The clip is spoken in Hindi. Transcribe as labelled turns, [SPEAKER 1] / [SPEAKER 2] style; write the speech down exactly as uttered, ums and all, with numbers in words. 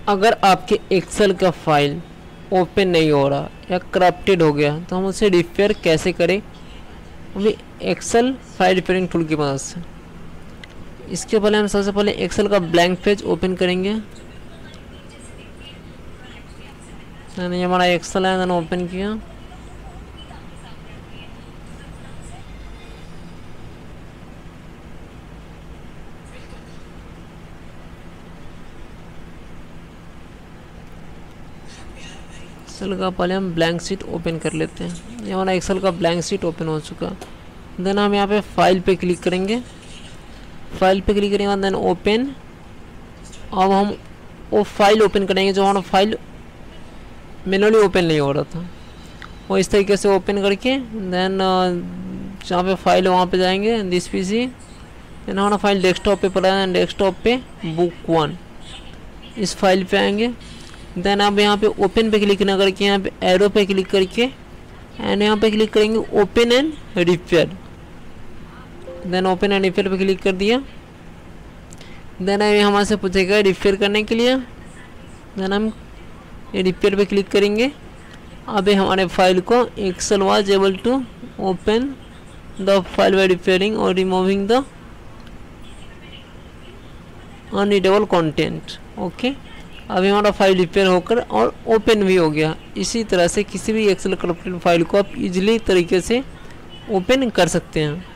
[SPEAKER 1] अगर आपके एक्सेल का फाइल ओपन नहीं हो रहा या करप्टेड हो गया तो हम उसे रिपेयर कैसे करें? अभी एक्सेल फाइल रिपेयरिंग टूल की मदद से। इसके पहले हम सबसे पहले एक्सेल का ब्लैंक पेज ओपन करेंगे। मैंने ये हमारा एक्सेल है, मैंने ओपन किया। एक्सेल का पहले हम ब्लैंक शीट ओपन कर लेते हैं। ये हमारा एक्सेल का ब्लैंक शीट ओपन हो चुका। देन हम यहाँ पे फाइल पे क्लिक करेंगे। फाइल पे क्लिक करेंगे देन ओपन। अब हम वो फाइल ओपन करेंगे जो हमारा फाइल मैनुअली ओपन नहीं हो रहा था, वो इस तरीके से ओपन करके देन जहाँ पे फाइल है वहाँ पे जाएंगे, दिस पीसी। देन हमारा फाइल डेस्कटॉप पे पड़ा है, डेस्कटॉप पे बुक वन, इस फाइल पे आएंगे। देन आप यहाँ पे ओपन पे क्लिक ना करके यहाँ पे एरो पे क्लिक करके एंड यहाँ पे क्लिक करेंगे open and repair. Then open and repair पे क्लिक कर दिया। देन अभी हमारे से पूछेगा रिपेयर करने के लिए। देन हम रिपेयर पे क्लिक करेंगे। अभी हमारे फाइल को Excel was able to open the file by repairing और removing the unreadable content. Okay, अभी हमारा फाइल रिपेयर होकर और ओपन भी हो गया। इसी तरह से किसी भी एक्सेल करप्टेड फाइल को आप इजीली तरीके से ओपन कर सकते हैं।